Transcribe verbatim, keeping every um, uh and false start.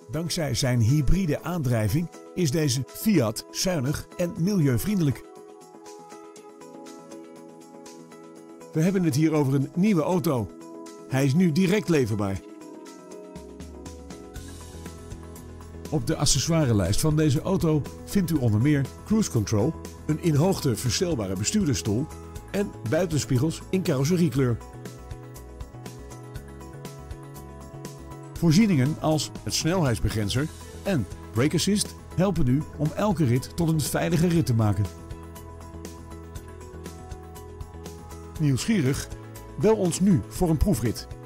Dankzij zijn hybride aandrijving is deze Fiat zuinig en milieuvriendelijk. We hebben het hier over een nieuwe auto. Hij is nu direct leverbaar. Op de accessoirelijst van deze auto vindt u onder meer cruise control, een in hoogte verstelbare bestuurdersstoel en buitenspiegels in carrosseriekleur. Voorzieningen als het snelheidsbegrenzer en brake assist helpen u om elke rit tot een veilige rit te maken. Nieuwsgierig? Bel ons nu voor een proefrit.